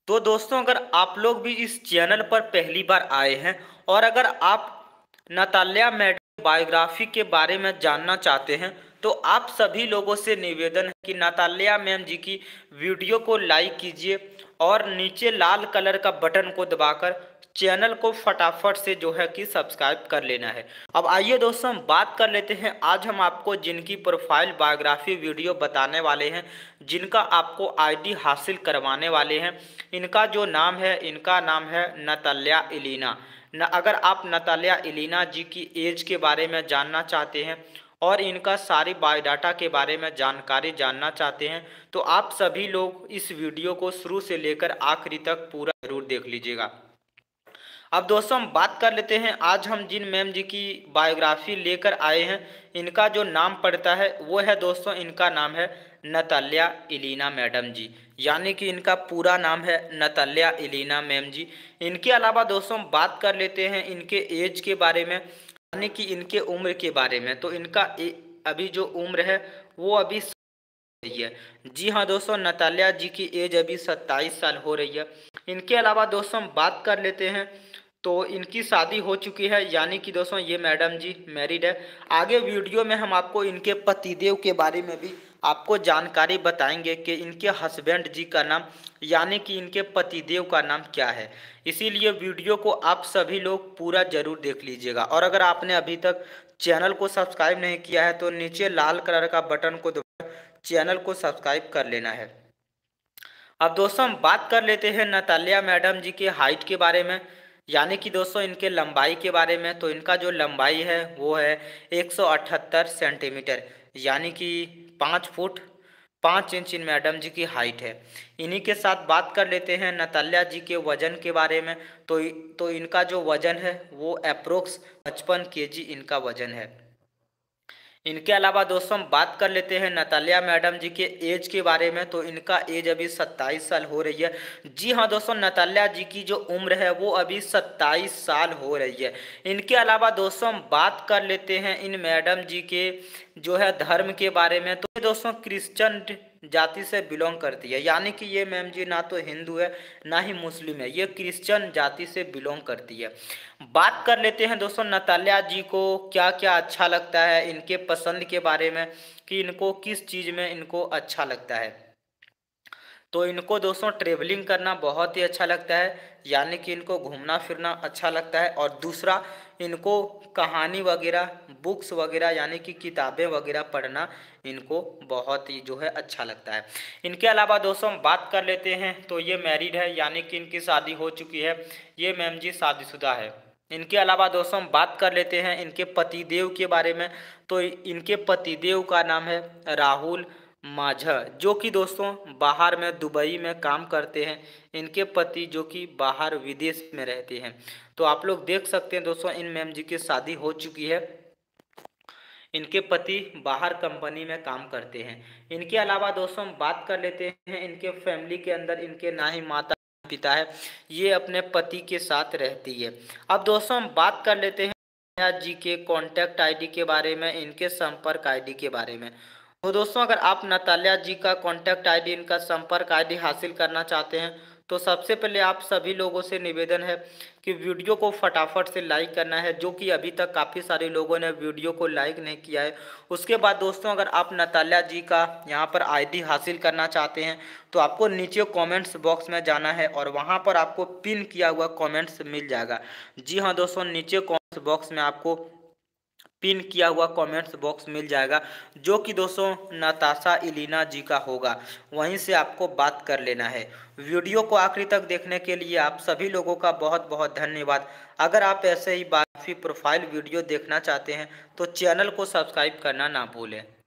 तो दोस्तों, अगर आप लोग भी इस चैनल पर पहली बार आए हैं और अगर आप नताल्या मैडम बायोग्राफी के बारे में जानना चाहते हैं, तो आप सभी लोगों से निवेदन है कि नताल्या मैम जी की वीडियो को लाइक कीजिए और नीचे लाल कलर का बटन को दबाकर चैनल को फटाफट से जो है कि सब्सक्राइब कर लेना है। अब आइए दोस्तों, हम बात कर लेते हैं। आज हम आपको जिनकी प्रोफाइल बायोग्राफी वीडियो बताने वाले हैं, जिनका आपको आईडी हासिल करवाने वाले हैं। इनका जो नाम है, इनका नाम है नताल्या इलीना। अगर आप नताल्या इलीना जी की एज के बारे में जानना चाहते हैं और इनका सारी बायोडाटा के बारे में जानकारी जानना चाहते हैं, तो आप सभी लोग इस वीडियो को शुरू से लेकर आखिरी तक पूरा जरूर देख लीजिएगा। अब दोस्तों, हम बात कर लेते हैं। आज हम जिन मैम जी की बायोग्राफी लेकर आए हैं, इनका जो नाम पड़ता है वो है दोस्तों, इनका नाम है नताल्या इलीना मैडम जी। यानी कि इनका पूरा नाम है नताल्या इलीना मैम जी। इनके अलावा दोस्तों, हम बात कर लेते हैं इनके एज के बारे में, यानी कि इनके उम्र के बारे में। तो इनका अभी जो उम्र है वो अभी रही है। जी हाँ दोस्तों, नताल्या जी की एज अभी 27 साल हो रही है। इनके अलावा दोस्तों, हम बात कर लेते हैं तो इनकी शादी हो चुकी है, यानी कि दोस्तों ये मैडम जी मैरिड है। आगे वीडियो में हम आपको इनके पतिदेव के बारे में भी आपको जानकारी बताएंगे कि इनके हस्बैंड जी का नाम, यानी कि इनके पतिदेव का नाम क्या है। इसीलिए वीडियो को आप सभी लोग पूरा जरूर देख लीजिएगा। और अगर आपने अभी तक चैनल को सब्सक्राइब नहीं किया है, तो नीचे लाल कलर का बटन को चैनल को सब्सक्राइब कर लेना है। अब दोस्तों, हम बात कर लेते हैं नताल्या मैडम जी के हाइट के बारे में, यानी कि दोस्तों इनके लंबाई के बारे में। तो इनका जो लंबाई है वो है 178 सेंटीमीटर, यानी कि 5 फुट 5 इंच इन मैडम जी की हाइट है। इन्हीं के साथ बात कर लेते हैं नताल्या जी के वजन के बारे में। तो इनका जो वजन है वो अप्रोक्स 55 केजी इनका वजन है। इनके अलावा दोस्तों, हम बात कर लेते हैं नताल्या मैडम जी के एज के बारे में। तो इनका एज अभी 27 साल हो रही है। जी हाँ दोस्तों, नताल्या जी की जो उम्र है वो अभी 27 साल हो रही है। इनके अलावा दोस्तों, हम बात कर लेते हैं इन मैडम जी के जो है धर्म के बारे में। तो ये दोस्तों क्रिश्चियन जाति से बिलोंग करती है, यानी कि ये मैम जी ना तो हिंदू है ना ही मुस्लिम है, ये क्रिश्चियन जाति से बिलोंग करती है। बात कर लेते हैं दोस्तों नताल्या जी को क्या क्या अच्छा लगता है, इनके पसंद के बारे में कि इनको किस चीज़ में इनको अच्छा लगता है। तो इनको दोस्तों ट्रेवलिंग करना बहुत ही अच्छा लगता है, यानी कि इनको घूमना फिरना अच्छा लगता है। और दूसरा, इनको कहानी वगैरह बुक्स वगैरह यानी कि किताबें वगैरह पढ़ना इनको बहुत ही जो है अच्छा लगता है। इनके अलावा दोस्तों, हम बात कर लेते हैं तो ये मैरिड है, यानी कि इनकी शादी हो चुकी है। ये मैम जी शादीशुदा है। इनके अलावा दोस्तों, हम बात कर लेते हैं इनके पतिदेव के बारे में। तो इनके पतिदेव का नाम है राहुल माझा, जो कि दोस्तों बाहर में दुबई में काम करते हैं। इनके पति जो कि बाहर विदेश में रहते हैं। तो आप लोग देख सकते हैं दोस्तों, इन मैम जी की शादी हो चुकी है। इनके पति बाहर कंपनी में काम करते हैं। इनके अलावा दोस्तों, हम बात कर लेते हैं इनके फैमिली के अंदर इनके ना ही माता पिता है, ये अपने पति के साथ रहती है। अब दोस्तों, हम बात कर लेते हैं नताल्या जी के कॉन्टैक्ट आईडी के बारे में, इनके संपर्क आईडी के बारे में। तो दोस्तों, अगर आप नताल्या जी का कॉन्टैक्ट आईडी, इनका संपर्क आईडी हासिल करना चाहते हैं, तो सबसे पहले आप सभी लोगों से निवेदन है कि वीडियो को फटाफट से लाइक करना है, जो कि अभी तक काफ़ी सारे लोगों ने वीडियो को लाइक नहीं किया है। उसके बाद दोस्तों, अगर आप नताल्या जी का यहाँ पर आईडी हासिल करना चाहते हैं, तो आपको नीचे कमेंट्स बॉक्स में जाना है और वहाँ पर आपको पिन किया हुआ कमेंट्स मिल जाएगा। जी हाँ दोस्तों, नीचे कमेंट्स बॉक्स में आपको पिन किया हुआ कमेंट्स बॉक्स मिल जाएगा, जो कि दोस्तों नताशा इलीना जी का होगा। वहीं से आपको बात कर लेना है। वीडियो को आखिरी तक देखने के लिए आप सभी लोगों का बहुत बहुत धन्यवाद। अगर आप ऐसे ही बायोग्राफी प्रोफाइल वीडियो देखना चाहते हैं, तो चैनल को सब्सक्राइब करना ना भूलें।